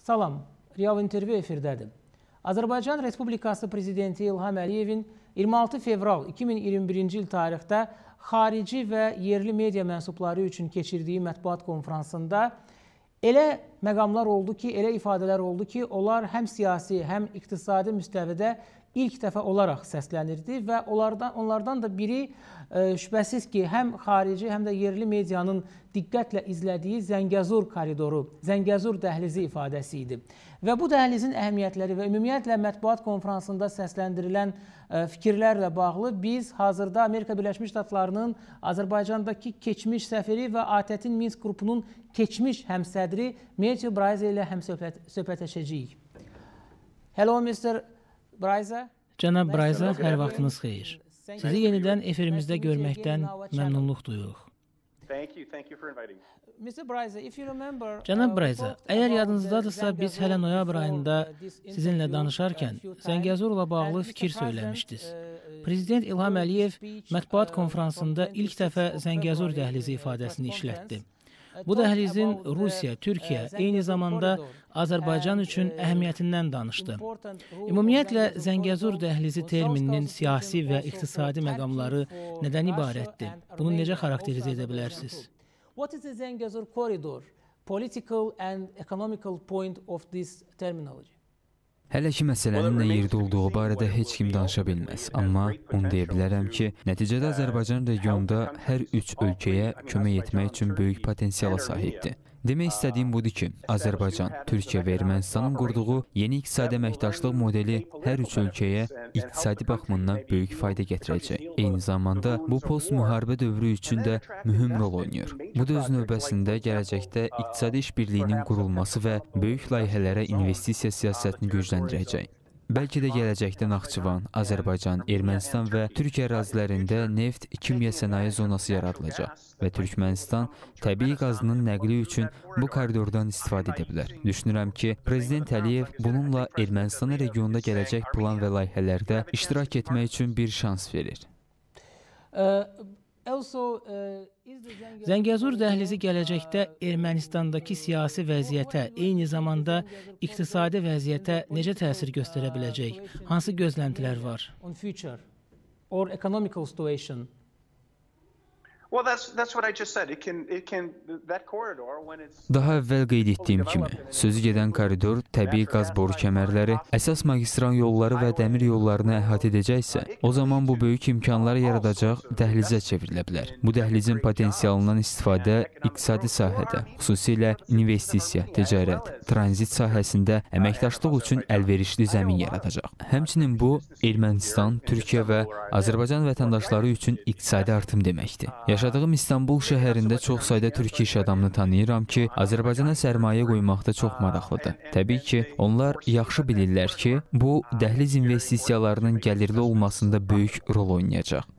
Salam, Real intervyu efirdədir. Azərbaycan Respublikası Prezidenti İlham Əliyevin 26 fevral 2021-ci il tarixdə xarici və yerli media mənsubları üçün keçirdiyi mətbuat konferansında elə məqamlar oldu ki, elə ifadələr oldu ki, onlar həm siyasi, həm iqtisadi müstəvidə ilk dəfə olaraq səslənirdi və onlardan da biri şübhəsiz ki, həm xarici, həm də yerli medianın diqqətlə izlədiyi Zəngəzur koridoru, Zəngəzur dəhlizi ifadəsi idi. Və bu dəhlizin əhəmiyyətləri və ümumiyyətlə mətbuat konferansında səsləndirilən fikirlərlə bağlı biz hazırda Amerika Birləşmiş Ştatlarının Azərbaycandakı keçmiş səfiri və ATƏT-in Minsk qrupunun keçmiş həmsədri Matthew Braize ilə söhbətləşəcəyik. Hello, Mr. Braize. Cənab Braize, hər vaxtınız xeyir. Sizi yenidən efirimizdə görməkdən məmnunluq duyuruq. Cənab Braize, əgər yadınızdadırsa, biz hələ noyabr ayında sizinlə danışarkən Zəngəzurla bağlı fikir söyləmişdiniz. Prezident İlham Əliyev mətbuat konferansında ilk dəfə Zəngəzur dəhlizi ifadəsini işlətdi. Bu dəhlizin Rusiya, Türkiyə, eyni zamanda Azərbaycan üçün əhəmiyyətindən danışdı. Ümumiyyətlə, Zəngəzur dəhlizi termininin siyasi və iqtisadi məqamları nədən ibarətdir? Bunu necə xarakterizə edə bilərsiniz? What is the Zəngəzur corridor? Political and economical point of this terminology? Hələ ki, məsələnin nə yerdə olduğu barədə heç kim danışa bilməz. Amma onu deyə bilərəm ki, nəticədə Azərbaycan regionda hər üç ölkəyə kömək etmək üçün böyük potensiala sahibdir. Demək istədiyim budur ki, Azərbaycan, Türkiyə və Ermənistanın qurduğu yeni iqtisadi əməkdaşlıq modeli hər üç ölkəyə iqtisadi baxımından böyük fayda gətirəcək. Eyni zamanda bu post-müharibə dövrü üçün də mühüm rol oynayır. Bu da öz növbəsində gələcəkdə iqtisadi işbirliyinin qurulması və böyük layihələrə investisiya siyasətini gücləndirəcək. Bəlkə də gələcəkdə Naxçıvan, Azərbaycan, Ermənistan və Türkiyə ərazilərində neft kimya sənaye zonası yaradılacaq və Türkmənistan təbii qazının nəqli üçün bu koridordan istifadə edə bilər. Düşünürəm ki, Prezident Əliyev bununla Ermənistana regionda gələcək plan və layihələrdə iştirak etmək üçün bir şans verir. Zəngəzur dəhlizi gələcəkdə Ermənistandakı siyasi vəziyyətə, eyni zamanda iqtisadi vəziyyətə necə təsir göstərə biləcək? Hansı gözləntilər var? Daha əvvəl qeyd etdiyim kimi, sözü gedən koridor, təbii qaz boru kəmərləri, əsas magistral yolları və dəmir yollarını əhatə edəcəksə, o zaman bu böyük imkanlar yaradacaq dəhlizə çevrilə bilər. Bu dəhlizin potensialından istifadə iqtisadi sahədə, xüsusilə investisiya, ticarət, tranzit sahəsində əməkdaşlıq üçün əlverişli zəmin yaradacaq. Həmçinin bu, Ermənistan, Türkiyə və Azərbaycan vətəndaşları üçün iqtisadi artım deməkdir. Yaşadığım İstanbul şəhərində çox sayda türk iş adamını tanıyıram ki, Azərbaycana sərmayə qoymaqda çox maraqlıdır. Təbii ki, onlar yaxşı bilirlər ki, bu dəhliz investisiyalarının gəlirli olmasında böyük rol oynayacaq.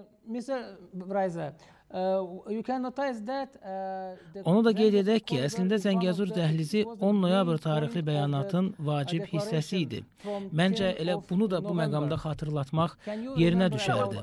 Onu da qeyd edək ki, əslində Zəngəzur dəhlizi 10 noyabr tarixli bəyanatın vacib hissəsi idi. Məncə elə bunu da bu məqamda xatırlatmaq yerinə düşərdi.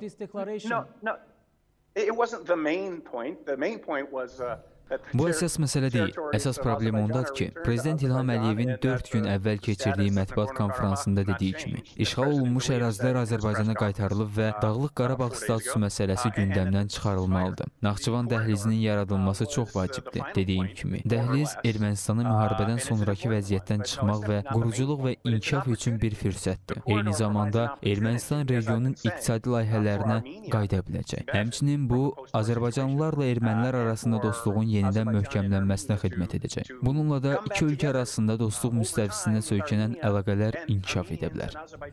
Bu əsas məsələ deyil. Əsas problem ondadır ki, Prezident İlham Əliyevin 4 gün əvvəl keçirdiyi mətbuat konferansında dediyi kimi, işğal olunmuş ərazilər Azərbaycana qaytarılıb və Dağlıq Qarabağ statusu məsələsi gündəmdən çıxarılmalıdır. Naxçıvan dəhlizinin yaradılması çox vacibdir. Dediyim kimi, dəhliz Ermənistanın müharibədən sonraki vəziyyətdən çıxmaq və quruculuq və inkişaf üçün bir fürsətdir. Eyni zamanda Ermənistan regionun iqtisadi layihələrinə qayıda biləcək. Həmçinin bu, Azərbaycanlılarla ermənilər arasında dostluğun yenidən möhkəmlənməsinə xidmət edəcək. Bununla da iki ölkə arasında dostluq müstəvisinə söykənən əlaqələr inkişaf edə bilər.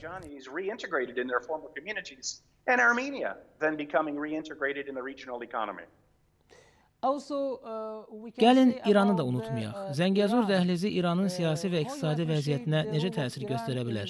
Gəlin İranı da unutmayaq. Zəngəzur dəhlizi İranın siyasi və iqtisadi vəziyyətinə necə təsir göstərə bilər?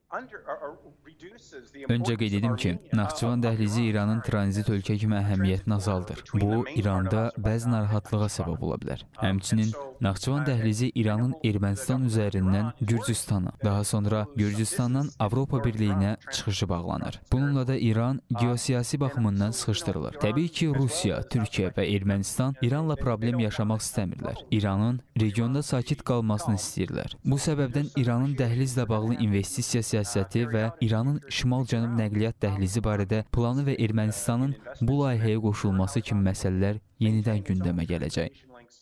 Öncə qeyd edim ki, Naxçıvan dəhlizi İranın tranzit ölkə kimi əhəmiyyətini azaldır. Bu, İranda bəzi narahatlığa səbəb ola bilər. Həmçinin, Naxçıvan dəhlizi İranın Ermənistan üzərindən Gürcüstana, daha sonra Gürcüstandan Avropa Birliyinə çıxışı bağlanır. Bununla da İran geosiyasi baxımından sıxışdırılır. Təbii ki, Rusiya, Türkiyə və Ermənistan İranla problem yaşamaq istəmirlər. İranın regionda sakit qalmasını istəyirlər. Bu səbəbdən İranın dəhlizlə bağlı investisiya siyasəti və İranın şimal-cənub nəqliyyat dəhlizi barədə planı və Ermənistanın bu layihəyə qoşulması kimi məsələlər yenidən gündəmə gələcək.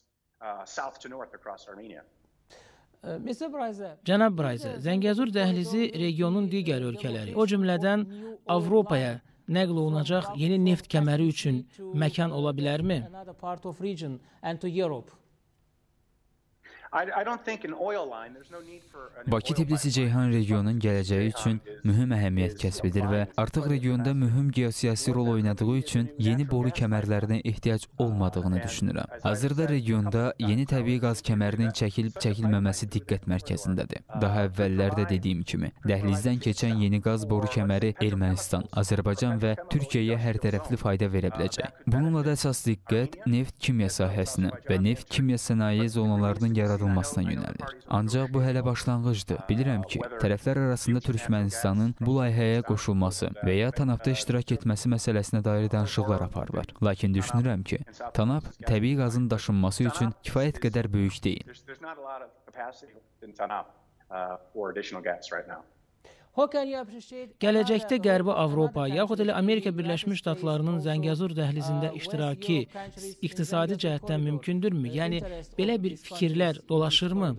Cənab Brayza, Zəngəzur dəhlizi regionun digər ölkələri, o cümlədən Avropaya nəql olunacaq yeni neft kəməri üçün məkan ola bilərmi? Bakı-Tbilisi-Ceyhan regionunun gələcəyi üçün mühüm əhəmiyyət kəsb edir və artıq regionda mühüm geosiyasi rol oynadığı üçün yeni boru kəmərlərinə ehtiyac olmadığını düşünürəm. Hazırda regionda yeni təbii qaz kəmərinin çəkilib-çəkilməməsi diqqət mərkəzindədir. Daha əvvəllər də dediyim kimi, dəhlizdən keçən yeni qaz boru kəməri Ermənistan, Azərbaycan və Türkiyəyə hərtərəfli fayda verə biləcək. Bununla da əsas diqqət neft-kimya sahəsinə və neft-kimya sənaye zonalarının yaradılmasına yönəlir. Ancaq bu hələ başlanğıcdır. Bilirəm ki, tərəflər arasında Türkmənistanın bu layihəyə qoşulması və ya TANAP-da iştirak etməsi məsələsinə dair danışıqlar aparılır. Lakin düşünürəm ki, TANAP təbii qazın daşınması üçün kifayət qədər böyük deyil. Gələcəkdə Qərbi Avropa, yaxud elə Amerika Birləşmiş Ştatlarının Zəngəzur dəhlizində iştirakı iqtisadi cəhətdən mümkündürmü? Yəni, belə bir fikirlər dolaşırmı?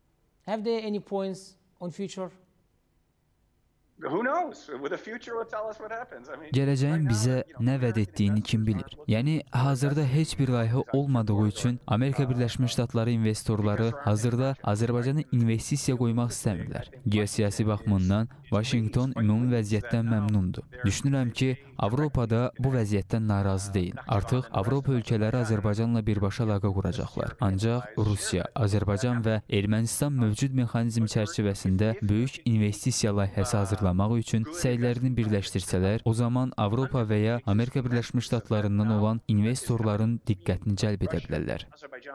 Gələcəyin bizə nə vəd etdiyini kim bilir? Yəni, hazırda heç bir layihə olmadığı üçün Amerika Birləşmiş Ştatları investorları hazırda Azərbaycana investisiya qoymaq istəmirlər. Geosiyasi baxımından Vaşinqton ümumi vəziyyətdən məmnundur. Düşünürəm ki, Avropada bu vəziyyətdən narazı deyil. Artıq Avropa ölkələri Azərbaycanla birbaşa əlaqə quracaqlar. Ancaq Rusiya, Azərbaycan və Ermənistan mövcud mexanizm çərçivəsində böyük investisiya layihəsi hazırlamaq üçün səylərini birləşdirsələr, o zaman Avropa və ya Amerika Birləşmiş Ştatlarından olan investorların diqqətini cəlb edə bilərlər.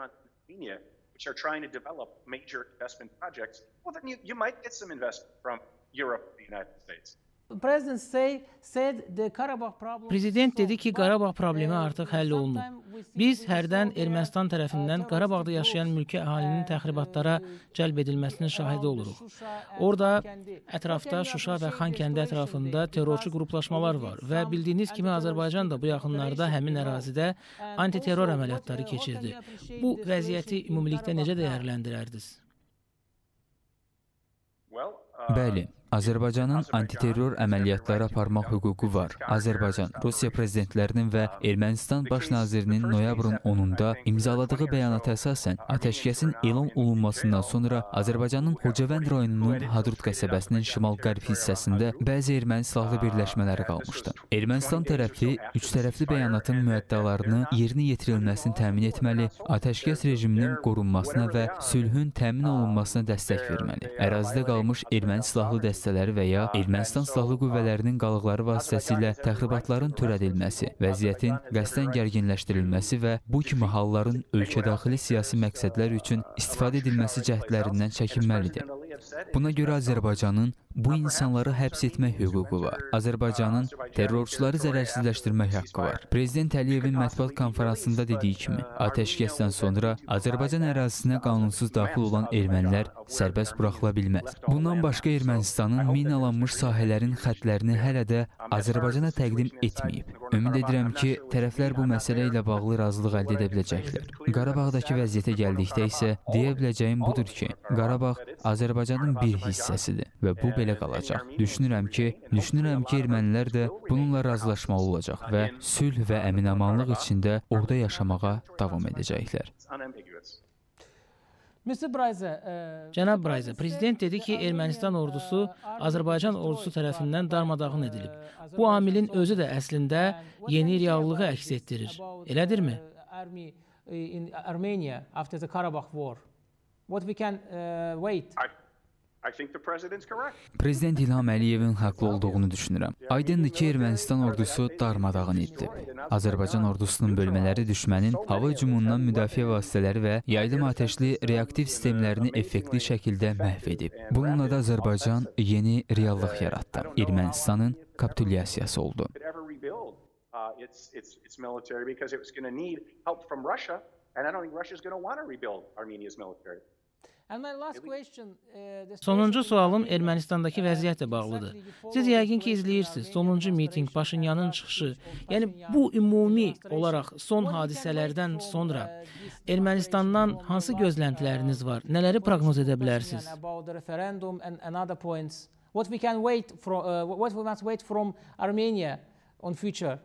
Prezident dedi ki, Qarabağ problemi artıq həll olunub. Biz hərdən Ermənistan tərəfindən Qarabağda yaşayan mülki əhalinin təxribatlara cəlb edilməsinin şahidi oluruq. Orada ətrafda Şuşa və Xankəndi ətrafında terrorçu qruplaşmalar var və bildiyiniz kimi Azərbaycan da bu yaxınlarda həmin ərazidə antiterror əməliyyatları keçirdi. Bu vəziyyəti ümumilikdə necə dəyərləndirərdiniz? Bəli. Azərbaycanın antiterror əməliyyatları aparmaq hüququ var. Azərbaycan, Rusiya prezidentlərinin və Ermənistan baş nazirinin noyabrın 10-da imzaladığı bəyanata əsasən atəşkəsin elan olunmasından sonra Azərbaycanın Xocavənd rayonunun Hadrut qəsəbəsinin şimal-qərb hissəsində bəzi erməni silahlı birləşmələri qalmışdı. Ermənistan tərəfi üçtərəfli bəyanatın müəddalarını yerinə yetirilməsini təmin etməli, atəşkəs rejiminin qorunmasına və sülhün təmin olunmasına dəstək verməli. Ərazidə qalmış erməni silahlı dəstələri və ya Ermənistan silahlı qüvvələrinin qalıqları vasitəsilə təxribatların törədilməsi, vəziyyətin qəsdən gərginləşdirilməsi və bu kimi halların ölkədaxili siyasi məqsədlər üçün istifadə edilməsi cəhdlərindən çəkinməlidir. Buna görə Azərbaycanın bu insanları həbs etmək hüququ var. Azərbaycanın terrorçuları zərərsizləşdirmək haqqı var. Prezident Əliyevin mətbuat konferansında dediyi kimi, atəşkəsdən sonra Azərbaycan ərazisinə qanunsuz daxil olan ermənilər sərbəst buraxıla bilməz. Bundan başqa Ermənistanın minalanmış sahələrin xəttlərini hələ də Azərbaycana təqdim etməyib. Ümid edirəm ki, tərəflər bu məsələ ilə bağlı razılıq əldə edə biləcəklər. Qarabağdakı vəziyyətə gəldikdə isə deyə biləcəyim budur ki, Qarabağ Azərbaycanın bir hissəsidir və bu belə qalacaq. Düşünürəm ki, ermənilər də bununla razılaşmalı olacaq və sülh və əmin-amanlıq içində orada yaşamağa davam edəcəklər. Cənab Brayza, prezident dedi ki, Ermənistan ordusu Azərbaycan ordusu tərəfindən darmadağın edilib. Bu amilin özü də əslində yeni reallığı əks etdirir. Elədirmi? Prezident İlham Əliyevin haqlı olduğunu düşünürəm. Aydındır ki, Ermənistan ordusu darmadağın edilib. Azərbaycan ordusunun bölmələri düşmənin hava hücumundan müdafiə vasitələri və yaylım atəşli reaktiv sistemlərini effektli şəkildə məhv edib. Bununla da Azərbaycan yeni reallıq yaratdı. Ermənistanın kapitulyasiyası oldu. Its military because it was going to need help from Russia, and I don't think Russia is going to want to rebuild Armenia's military. Sonuncu sualım Ermənistandakı vəziyyətlə bağlıdır. Siz yəqin ki, izləyirsiniz. Sonuncu miting, Paşinyanın çıxışı. Yəni, bu ümumi olaraq son hadisələrdən sonra Ermənistandan hansı gözləntiləriniz var? Nələri proqnoz edə bilərsiniz? What we must wait from Armenia on future?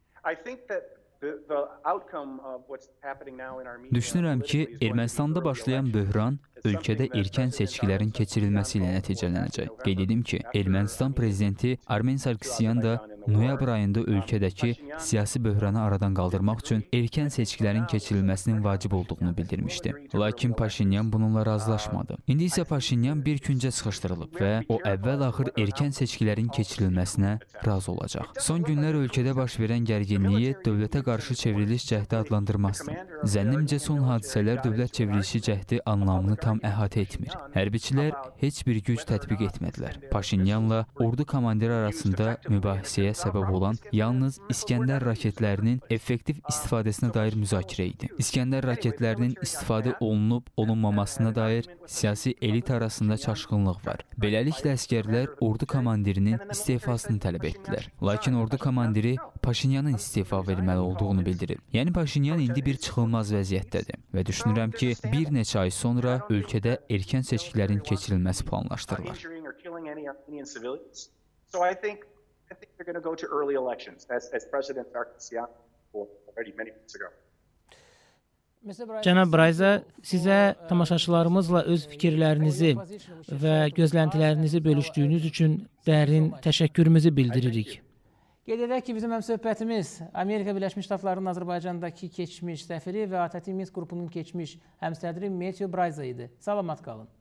Düşünürəm ki, Ermənistanda başlayan böhran ölkədə erkən seçkilərin keçirilməsi ilə nəticələnəcək. Qeyd edim ki, Ermənistan prezidenti Armen Sarkisyan da noyabr ayında ölkədəki siyasi böhranı aradan qaldırmaq üçün erkən seçkilərin keçirilməsinin vacib olduğunu bildirmişdi. Lakin Paşinyan bununla razılaşmadı. İndi isə Paşinyan bir küncə sıxışdırılıb və o əvvəl-axır erkən seçkilərin keçirilməsinə razı olacaq. Son günlər ölkədə baş verən gərginliyi dövlətə qarşı çevriliş cəhdi adlandırmazdı. Zənnimcə son hadisələr dövlət çevrilişi cəhdi anlamını tam əhatə etmir. Hərbiçilər heç bir güc tətbiq etmədilər. Paşinyanla ordu komandiri arasında mübahisəyə səbəb olan yalnız İskəndər raketlərinin effektiv istifadəsinə dair müzakirə idi. İskəndər raketlərinin istifadə olunub-olunmamasına dair siyasi elit arasında çaşqınlıq var. Beləliklə əskərlər ordu komandirinin istefasını tələb etdilər. Lakin ordu komandiri Paşinyanın istefa verməli olduğunu bildirib. Yəni Paşinyan indi bir çıxılmaz vəziyyətdədir və düşünürəm ki, bir neçə ay sonra ölkədə erkən seçkilərin keçirilməsi planlaşdırılır. So I think they're going to go to early elections, as President Sarkisyan already many months ago. Cənab Brayza, sizə tamaşaçılarımızla öz fikirlərinizi və gözləntilərinizi bölüşdüyünüz üçün dərin təşəkkürümüzü bildiririk. Qeyd edək ki, bizim həmsöhbətimiz Amerika Birləşmiş Ştatlarının Azərbaycandakı keçmiş səfiri və ATƏT Minsk qrupunun keçmiş həmsədri Matthew Brayza idi. Salamat qalın.